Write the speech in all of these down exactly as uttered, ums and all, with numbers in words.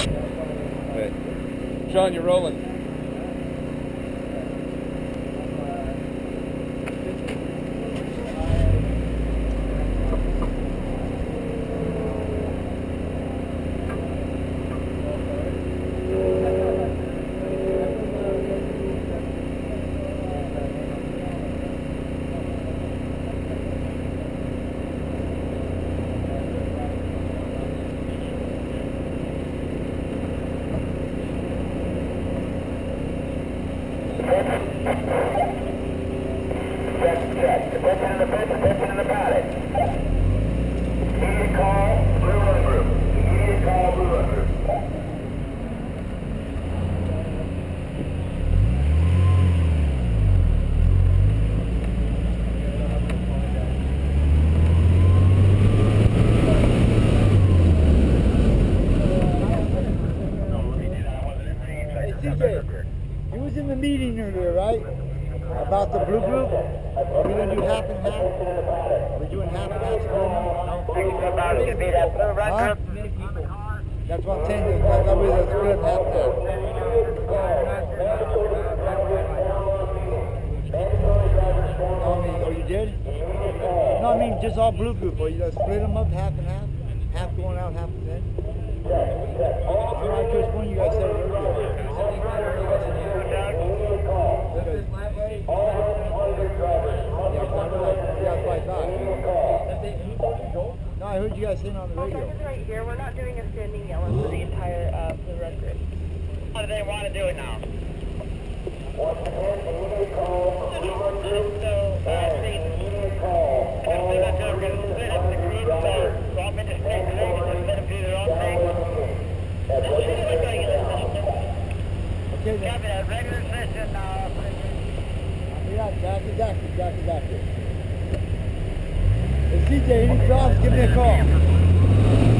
Okay. Sean, you're rolling. Attention in the pit, attention in the pilot. Immediate call, Blue Run Group. Immediate call, Blue Run Group. Hey C J, you was in the meeting earlier, right? About the blue group? Are we going to do half and half? Are we doing half and half? No. About to be that Blue Run Huh? Group. That's what I'm saying. That, that way that's good, half and half. Oh, I mean, oh, you did? No, I mean just all blue group. Are you going to split them up half and half? Half going out, half in? I'm not sure which one you guys said earlier. No, I heard you guys saying on the radio. This is right here. We're not doing a standing yellow for the entire uh, Blue Run Group. How do they want to do it now? Once again, immediate call, Blue Run Group. So, uh, see, immediate call. We're going to split up the group, so swap into state today and just let them do their own thing. This is a regular session. Okay, then. Copy that, regular session now. Yeah, exactly, exactly, exactly, exactly. Hey, C J, any problems, give me a call.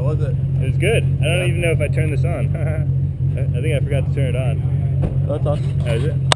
was it? It was good. I don't Yeah. even know if I turned this on. I I think I forgot to turn it on. That's awesome. That was it.